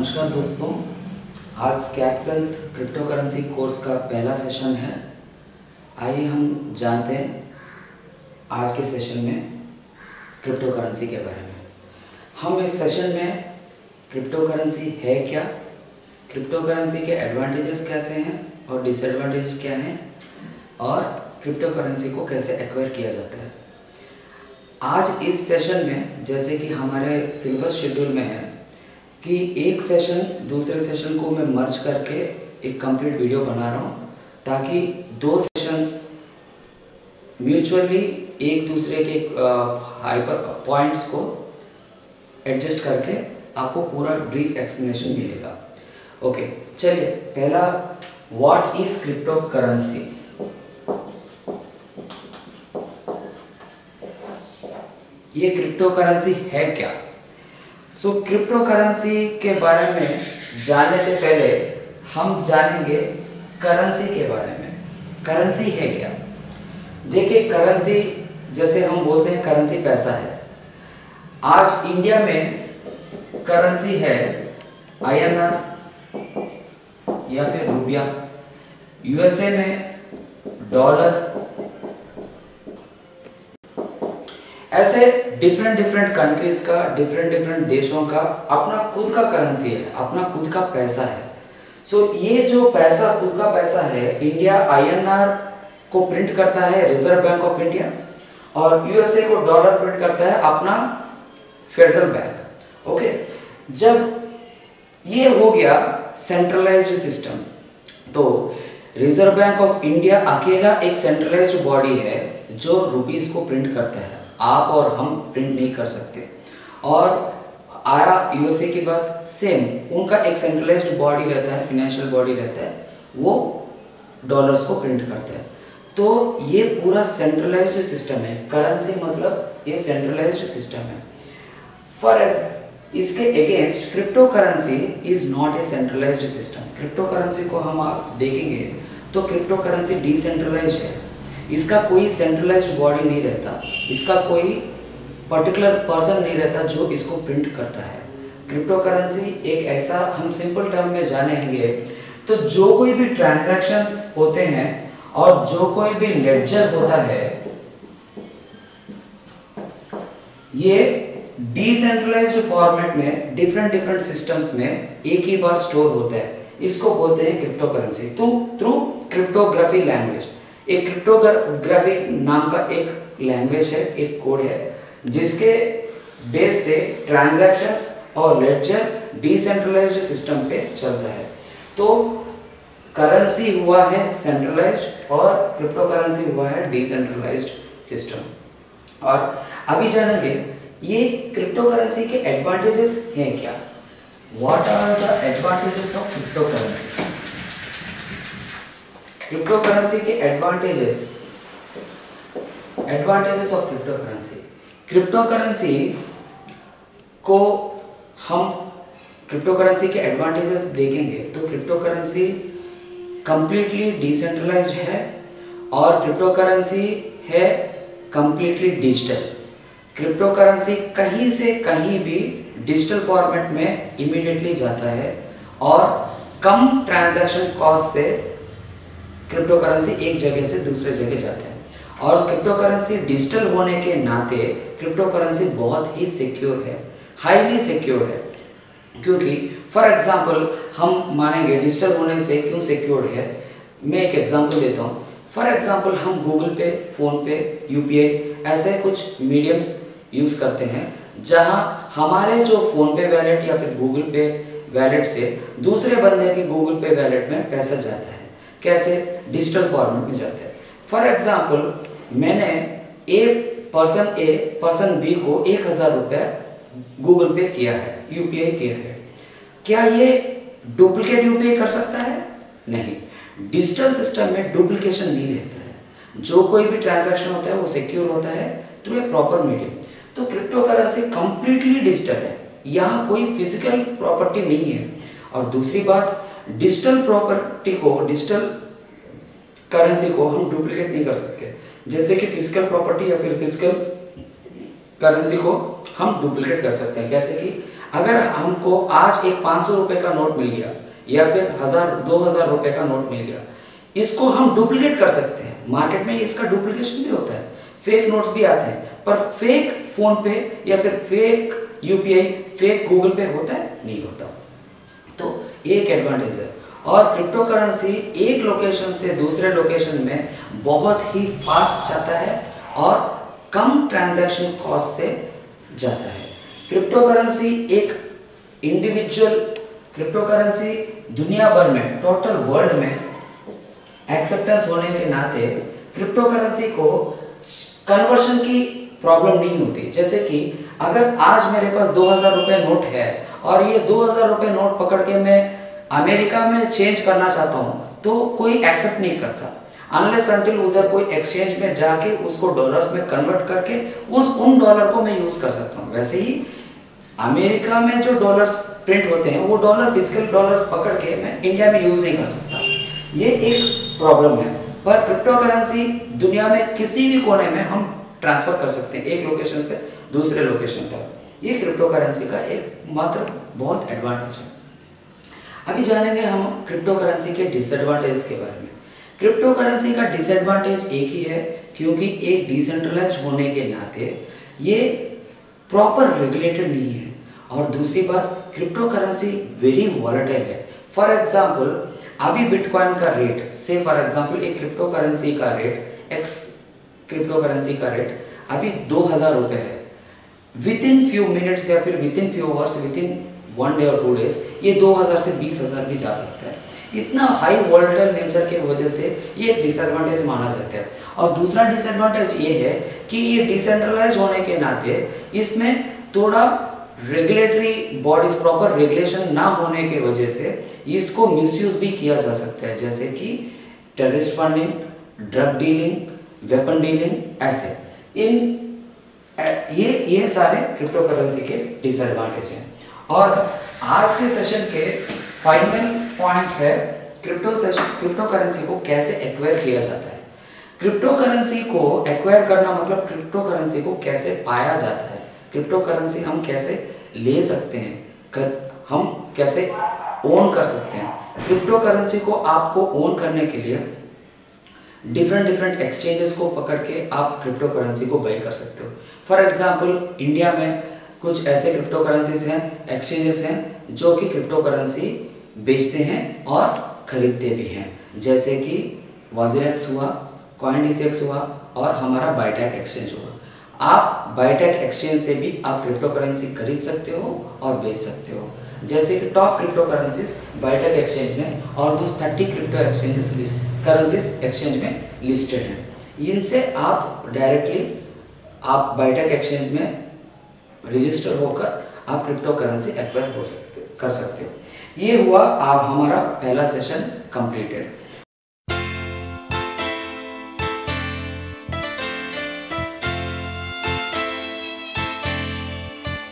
नमस्कार दोस्तों, आज Scap wealth cryptocurrency course का पहला सेशन है। आइए हम जानते हैं आज के सेशन में क्रिप्टो करेंसी के बारे में। हम इस सेशन में क्रिप्टो करेंसी है क्या, क्रिप्टो करेंसी के एडवांटेजेस कैसे हैं और डिसएडवांटेजेस क्या हैं, और क्रिप्टो करेंसी को कैसे एक्वायर किया जाता है। आज इस सेशन में जैसे कि हमारे सिलेबस शेड्यूल में है कि एक सेशन दूसरे सेशन को मैं मर्ज करके एक कंप्लीट वीडियो बना रहा हूँ, ताकि दो सेशंस म्यूचुअली एक दूसरे के हाइपर पॉइंट्स को एडजस्ट करके आपको पूरा ब्रीफ एक्सप्लेनेशन मिलेगा। ओके, चलिए पहला, व्हाट इज क्रिप्टो करेंसी। ये क्रिप्टो करेंसी है क्या? सो क्रिप्टो करेंसी के बारे में जानने से पहले हम जानेंगे करेंसी के बारे में। करेंसी है क्या? देखिए, करेंसी जैसे हम बोलते हैं करेंसी पैसा है। आज इंडिया में करेंसी है INR या फिर रुपया, USA में डॉलर, ऐसे डिफरेंट कंट्रीज का, डिफरेंट देशों का अपना खुद का करेंसी है, अपना खुद का पैसा है। सो ये जो पैसा, खुद का पैसा है, इंडिया INR को प्रिंट करता है रिजर्व बैंक ऑफ इंडिया, और USA को डॉलर प्रिंट करता है अपना फेडरल बैंक। ओके, जब ये हो गया सेंट्रलाइज्ड सिस्टम, तो रिजर्व बैंक ऑफ इंडिया अकेला एक सेंट्रलाइज्ड बॉडी है जो रुपीस को प्रिंट करता है। आप और हम प्रिंट नहीं कर सकते। और आया USA की बात, सेम उनका एक सेंट्रलाइज्ड बॉडी रहता है, फाइनेंशियल बॉडी रहता है, वो डॉलर्स को प्रिंट करता है। तो ये पूरा सेंट्रलाइज्ड सिस्टम है। करेंसी मतलब ये सेंट्रलाइज्ड सिस्टम है। फॉर इसके against cryptocurrency is not a centralised system. Crypto currency को हम आप देखेंगे तो क्रिप्टो करेंसी डिसेंट्रलाइज्ड है। इसका कोई सेंट्रलाइज्ड बॉडी नहीं रहता, इसका कोई पर्टिकुलर पर्सन नहीं रहता जो इसको प्रिंट करता है। क्रिप्टो करेंसी एक ऐसा, हम सिंपल टर्म में जानेंगे तो जो कोई भी ट्रांजैक्शंस होते हैं और जो कोई भी लेडजर होता है, ये डिसेंट्रलाइज्ड फॉर्मेट में डिफरेंट सिस्टम्स में एक ही बार स्टोर होता है। इसको बोलते हैं cryptocurrency through cryptography language. एक क्रिप्टोग्राफी नाम का एक लैंग्वेज है, एक कोड है, जिसके बेस से ट्रांजैक्शंस और लेडजर डिसेंट्रलाइज्ड सिस्टम पे चलता है। तो करेंसी हुआ है सेंट्रलाइज्ड और क्रिप्टो करेंसी हुआ है डिसेंट्रलाइज्ड सिस्टम। और अभी जानेंगे ये क्रिप्टो करेंसी के एडवांटेजेस हैं क्या। What are the advantages of cryptocurrency? Cryptocurrency के advantages of cryptocurrency. Crypto currency को हम क्रिप्टो करेंसी के एडवांटेजेस देखेंगे तो क्रिप्टो करेंसी कंप्लीटली डिसेंट्रलाइज्ड है और क्रिप्टो करेंसी है कंप्लीटली डिजिटल। क्रिप्टो करेंसी कहीं से कहीं भी डिजिटल फॉर्मेट में इमीडिएटली जाता है और कम ट्रांजैक्शन कॉस्ट से क्रिप्टो करेंसी एक जगह से दूसरे जगह जाते हैं। और क्रिप्टो करेंसी डिजिटल होने के नाते क्रिप्टो करेंसी बहुत ही सिक्योर है, हाईली सिक्योर है। क्योंकि फॉर एग्जांपल हम मानेंगे डिजिटल होने से क्यों सिक्योर है, मैं एक एग्जांपल देता हूँ। फॉर एग्जांपल हम Google Pay, PhonePe, UPI ऐसे कुछ मीडियम्स यूज़ करते हैं जहाँ हमारे जो फोन पे वैलेट या फिर गूगल पे वैलेट से दूसरे बंदे के गूगल पे वैलेट में पैसा जाता है। कैसे? डिजिटल फॉर्मेट में जाते हैं। फॉर एग्जाम्पल मैंने पर्सन बी को 1000 रुपये गूगल पे किया है, UPI किया है। क्या ये डुप्लीकेट UPI कर सकता है? नहीं। डिजिटल सिस्टम में डुप्लीकेशन नहीं रहता है। जो कोई भी ट्रांजैक्शन होता है वो सिक्योर होता है थ्रू ए प्रॉपर मीडियम। तो क्रिप्टो करेंसी कंप्लीटली डिजिटल है, यहाँ कोई फिजिकल प्रॉपर्टी नहीं है। और दूसरी बात, डिजिटल प्रॉपर्टी को, डिजिटल करेंसी को हम डुप्लीकेट नहीं कर सकते। जैसे कि फिजिकल प्रॉपर्टी या फिर फिजिकल करेंसी को हम डुप्लीकेट कर सकते हैं। कैसे कि अगर हमको आज एक 500 रुपए का नोट मिल गया या फिर 1000-2000 रुपए का नोट मिल गया, इसको हम डुप्लीकेट कर सकते हैं। मार्केट में इसका डुप्लीकेशन भी होता है, फेक नोट्स भी आते हैं, पर फेक फोन पे या फिर फेक यूपीआई, फेक गूगल पे होता है? नहीं होता। तो एक एडवांटेज है। और क्रिप्टो करेंसी एक लोकेशन से दूसरे लोकेशन में बहुत ही फास्ट जाता है और कम ट्रांजैक्शन कॉस्ट से जाता है। क्रिप्टो करेंसी एक इंडिविजुअल, क्रिप्टो करेंसी दुनिया भर में, टोटल वर्ल्ड में एक्सेप्टेंस होने के नाते क्रिप्टो करेंसी को कन्वर्शन की प्रॉब्लम नहीं होती। जैसे कि अगर आज मेरे पास 2000 रुपये नोट है और ये 2000 रुपये नोट पकड़ के मैं अमेरिका में चेंज करना चाहता हूँ तो कोई एक्सेप्ट नहीं करता, अनलेस अनटिल उधर कोई एक्सचेंज में जाके उसको डॉलर्स में कन्वर्ट करके उन डॉलर को मैं यूज कर सकता हूँ। वैसे ही अमेरिका में जो डॉलर्स प्रिंट होते हैं वो डॉलर, फिजिकल डॉलर्स पकड़ के मैं इंडिया में यूज नहीं कर सकता। ये एक प्रॉब्लम है। पर क्रिप्टो करेंसी दुनिया में किसी भी कोने में हम ट्रांसफर कर सकते हैं, एक लोकेशन से दूसरे लोकेशन तक। ये क्रिप्टो करेंसी का एक मात्र बहुत एडवांटेज है। अभी जानेंगे हम क्रिप्टो करेंसी के डिसएडवांटेज के बारे में। क्रिप्टो करेंसी का डिसएडवांटेज एक ही है, क्योंकि एक डिसेंट्रलाइज्ड होने के नाते ये प्रॉपर रेगुलेटेड नहीं है। और दूसरी बात, क्रिप्टो करेंसी वेरी वॉलेटाइल है। फॉर एग्जांपल अभी बिटकॉइन का रेट, से फॉर एग्जांपल एक क्रिप्टो करेंसी का रेट, एक्स क्रिप्टो करेंसी का रेट अभी 2000 रुपये है। विद इन फ्यू मिनट्स या फिर within few hours, within 1 day और 2 डेज ये 2000 से 20,000 भी जा सकता है। इतना हाई वॉलेटाइल नेचर के वजह से ये एक डिसएडवांटेज माना जाता है। और दूसरा डिसएडवांटेज ये है कि ये डिसेंट्रलाइज होने के नाते इसमें थोड़ा रेगुलेटरी बॉडीज, प्रॉपर रेगुलेशन ना होने के वजह से इसको मिसयूज भी किया जा सकता है, जैसे कि terrorist funding, drug dealing, weapon dealing, ऐसे ये सारे क्रिप्टो करेंसी के डिसएडवांटेज हैं। और आज के सेशन के फाइनल पॉइंट है क्रिप्टो करेंसी को कैसे एक्वायर किया जाता है। क्रिप्टो करेंसी को एक्वायर करना मतलब क्रिप्टो करेंसी को कैसे पाया जाता है, क्रिप्टो करेंसी हम कैसे ले सकते हैं, हम कैसे ओन कर सकते हैं। क्रिप्टो करेंसी को आपको ओन करने के लिए डिफरेंट एक्सचेंजेस को पकड़ के आप क्रिप्टो करेंसी को बाय कर सकते हो। फॉर एग्जांपल इंडिया में कुछ ऐसे क्रिप्टो करेंसीज हैं, एक्सचेंजेस हैं जो कि क्रिप्टो करेंसी बेचते हैं और खरीदते भी हैं, जैसे कि वाजिरेक्स हुआ, कॉइनडीसीएक्स हुआ और हमारा बायटेक एक्सचेंज हुआ। आप बायटेक एक्सचेंज से भी आप क्रिप्टो करेंसी खरीद सकते हो और बेच सकते हो। जैसे कि टॉप क्रिप्टो करेंसीज बायटेक एक्सचेंज में ऑलमोस्ट 30 क्रिप्टो करेंसीज एक्सचेंज में लिस्टेड हैं। इनसे आप डायरेक्टली आप बायटेक एक्सचेंज में रजिस्टर होकर आप क्रिप्टो करेंसी एक्वायर कर सकते हो। ये हुआ आप हमारा पहला सेशन कंप्लीटेड।